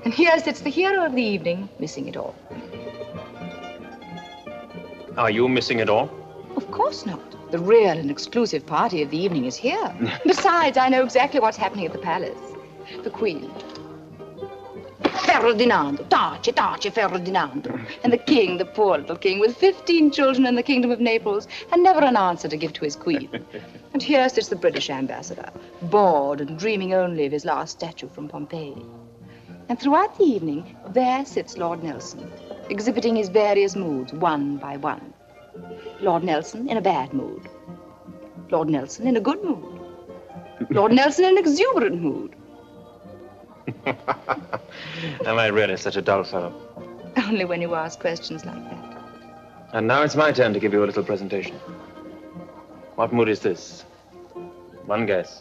And here sits the hero of the evening, missing it all. Are you missing it all? Of course not. The real and exclusive party of the evening is here. Besides, I know exactly what's happening at the palace. The Queen. Ferdinando, tace, Ferdinando. And the king, the poor little king, with 15 children in the kingdom of Naples, and never an answer to give to his queen. And here sits the British ambassador, bored and dreaming only of his last statue from Pompeii. And throughout the evening, there sits Lord Nelson, exhibiting his various moods, one by one. Lord Nelson in a bad mood. Lord Nelson in a good mood. Lord Nelson in an exuberant mood. Am I really such a dull fellow? Only when you ask questions like that. And now it's my turn to give you a little presentation. What mood is this? One guess.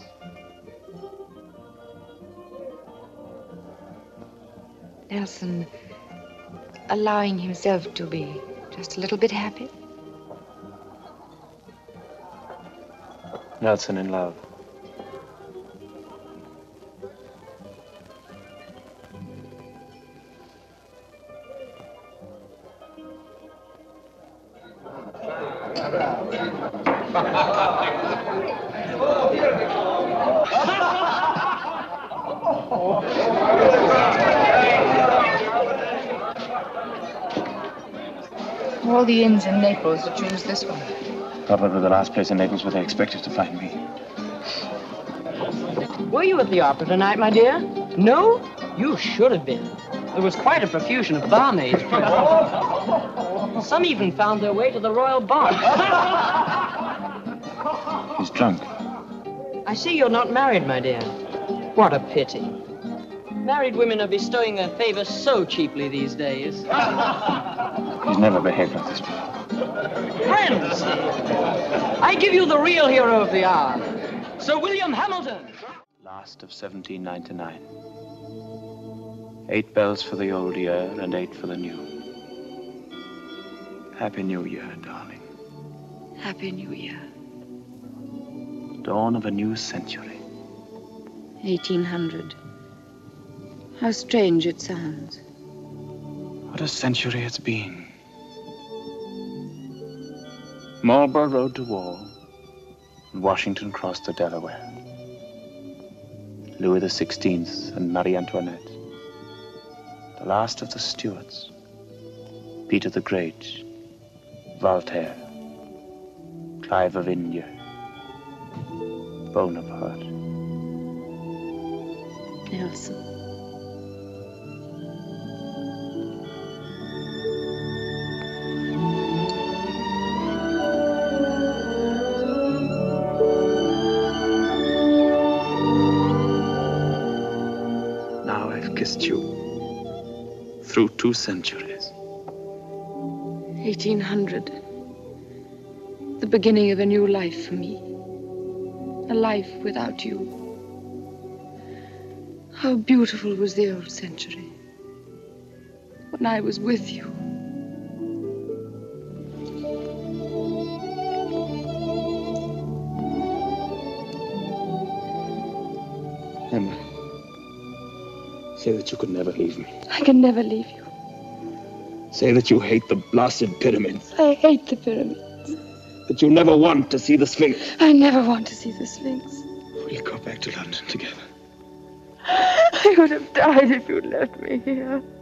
Nelson allowing himself to be just a little bit happy. Nelson in love. All the inns in Naples to choose this one. Probably the last place in Naples where they expected to find me. Were you at the opera tonight, my dear? No? You should have been. There was quite a profusion of barmaids. Some even found their way to the royal bar. He's drunk. I see you're not married, my dear. What a pity. Married women are bestowing their favors so cheaply these days. He's never behaved like this before. Friends, I give you the real hero of the hour, Sir William Hamilton. Last of 1799. 8 bells for the old year and 8 for the new. Happy New Year, darling. Happy New Year. Dawn of a new century. 1800. How strange it sounds. What a century it's been. Marlborough rode to war, and Washington crossed the Delaware. Louis XVI and Marie Antoinette. The last of the Stuarts. Peter the Great. Voltaire. Clive of India. Bonaparte. Nelson. Now I've kissed you through 2 centuries. 1800. The beginning of a new life for me. A life without you. How beautiful was the old century. When I was with you. Emma, say that you could never leave me. I can never leave you. Say that you hate the blasted pyramids. I hate the pyramids. That you never want to see the Sphinx. I never want to see the Sphinx. We'll go back to London together. I would have died if you'd left me here.